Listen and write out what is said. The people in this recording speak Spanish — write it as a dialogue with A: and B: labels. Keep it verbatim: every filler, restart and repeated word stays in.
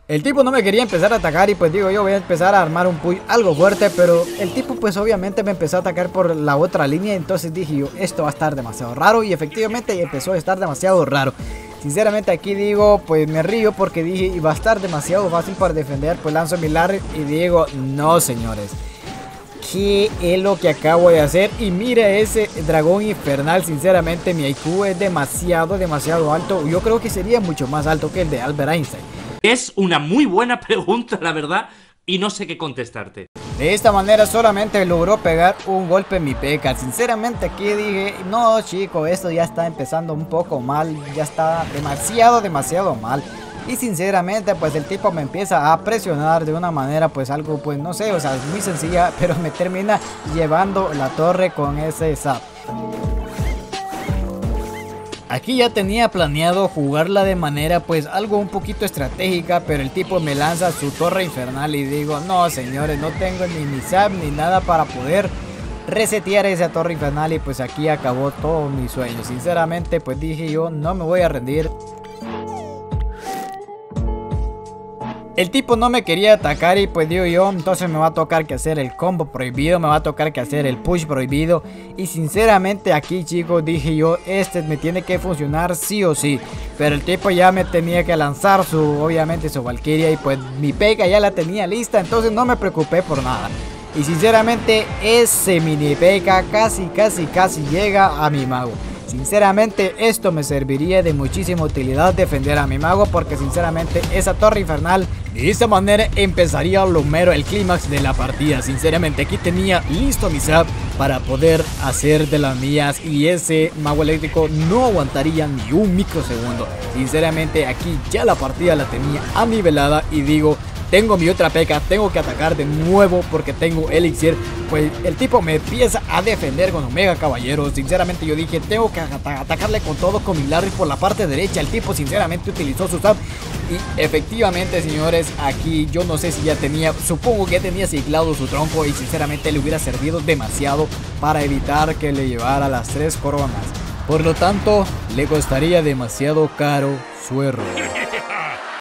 A: El tipo no me quería empezar a atacar y pues digo yo voy a empezar a armar un push algo fuerte, pero el tipo pues obviamente me empezó a atacar por la otra línea, entonces dije yo esto va a estar demasiado raro y efectivamente empezó a estar demasiado raro. Sinceramente aquí digo pues me río porque dije iba a estar demasiado fácil para defender, pues lanzo mi Larry y digo no señores. ¿Qué es lo que acabo de hacer? Y mira ese dragón infernal, sinceramente mi I Q es demasiado, demasiado alto. Yo creo que sería mucho más alto que el de Albert Einstein.
B: Es una muy buena pregunta, la verdad, y no sé qué contestarte.
A: De esta manera solamente logró pegar un golpe en mi P.E.K.K.A. Sinceramente aquí dije, no chico, esto ya está empezando un poco mal, ya está demasiado, demasiado mal. Y sinceramente pues el tipo me empieza a presionar de una manera pues algo pues no sé, o sea es muy sencilla, pero me termina llevando la torre con ese zap. Aquí ya tenía planeado jugarla de manera pues algo un poquito estratégica, pero el tipo me lanza su torre infernal y digo no señores, no tengo ni mi zap ni nada para poder resetear esa torre infernal y pues aquí acabó todo mi sueño. Sinceramente pues dije yo no me voy a rendir. El tipo no me quería atacar y pues digo yo, entonces me va a tocar que hacer el combo prohibido, me va a tocar que hacer el push prohibido. Y sinceramente aquí chicos dije yo, este me tiene que funcionar sí o sí. Pero el tipo ya me tenía que lanzar su, obviamente su Valkyria y pues mi P.E.K.K.A. ya la tenía lista, entonces no me preocupé por nada. Y sinceramente ese mini P.E.K.K.A. casi casi casi llega a mi mago. Sinceramente esto me serviría de muchísima utilidad defender a mi mago, porque sinceramente esa torre infernal de esta manera empezaría lo mero el clímax de la partida. Sinceramente aquí tenía listo mi zap para poder hacer de las mías y ese mago eléctrico no aguantaría ni un microsegundo. Sinceramente aquí ya la partida la tenía anivelada y digo, tengo mi otra P.E.K.K.A, tengo que atacar de nuevo porque tengo elixir. Pues el tipo me empieza a defender con Omega Caballero. Sinceramente yo dije, tengo que at atacarle con todo con mi Larry por la parte derecha. El tipo sinceramente utilizó su zap. Y efectivamente señores, aquí yo no sé si ya tenía, supongo que ya tenía ciclado su tronco. Y sinceramente le hubiera servido demasiado para evitar que le llevara las tres coronas. Por lo tanto, le costaría demasiado caro su error.